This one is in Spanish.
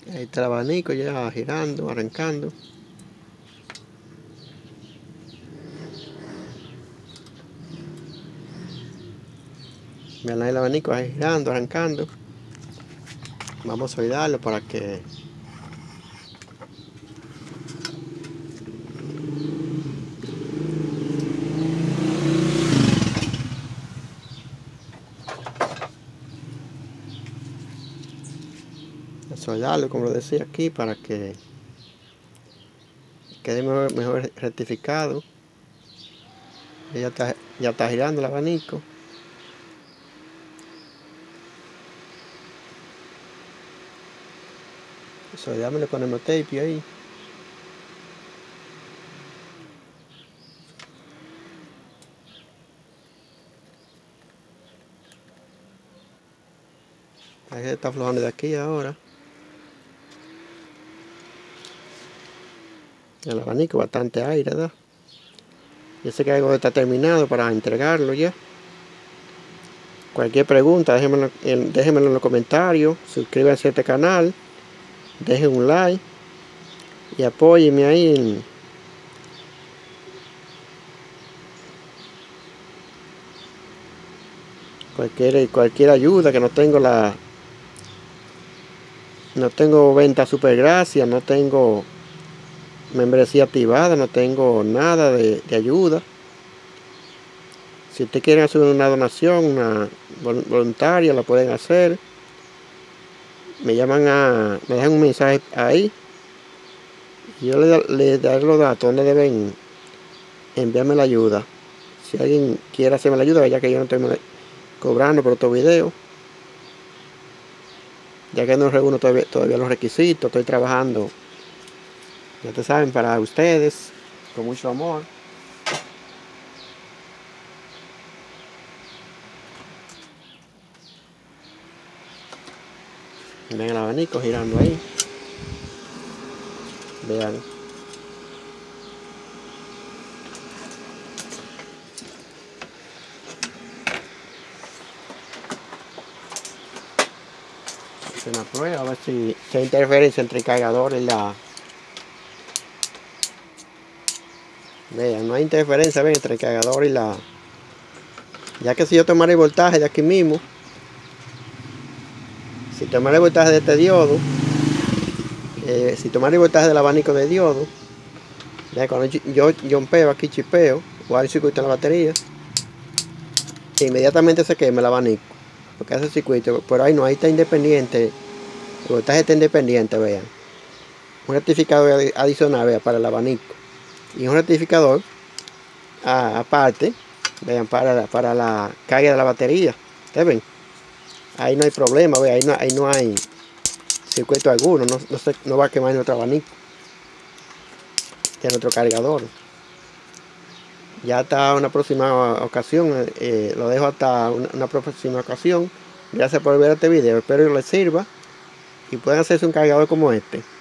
Ahí está el abanico ya girando, arrancando. Vean ahí el abanico ahí girando, arrancando. Vamos a soldarlo para que soldarlo, como lo decía aquí, para que quede mejor rectificado. Ya está girando el abanico. Soldarme, le ponemos tape ahí. Ahí se está aflojando de aquí ahora. El abanico, bastante aire, ¿verdad? Yo sé que algo está terminado para entregarlo ya. Cualquier pregunta, déjenmelo en los comentarios. Suscríbanse a este canal. Dejen un like. Y apóyenme ahí en cualquier ayuda, que no tengo venta super gracias, no tengo membresía activada, no tengo nada de ayuda. Si ustedes quieren hacer una donación, una voluntaria, la pueden hacer. Me dejan un mensaje ahí. Y yo les daré los datos donde deben enviarme la ayuda. Si alguien quiere hacerme la ayuda, ya que yo no estoy cobrando por otro video, ya que no reúno todavía los requisitos, estoy trabajando, ya te saben, para ustedes, con mucho amor. Ven el abanico girando ahí. Vean. Es una prueba, a ver si hay interferencia entre el cargador y la... Vean, no hay interferencia, ven, entre el cargador y la... Ya que si yo tomara el voltaje de aquí mismo, si tomara el voltaje de este diodo, si tomara el voltaje del abanico de diodo, ya cuando yo jumpeo aquí, chipeo, o hay circuito en la batería, inmediatamente se quema el abanico, porque hace circuito, pero ahí no, ahí está independiente, el voltaje está independiente, vean. Un rectificador adicional, vean, para el abanico, y un rectificador aparte, vean, para la carga de la batería. ¿Ustedes ven? Ahí no hay problema, vean, ahí no hay circuito alguno, no va a quemar nuestro abanico, que es nuestro cargador. Ya hasta una próxima ocasión, lo dejo hasta una próxima ocasión. Gracias por ver este video, espero que les sirva y puedan hacerse un cargador como este.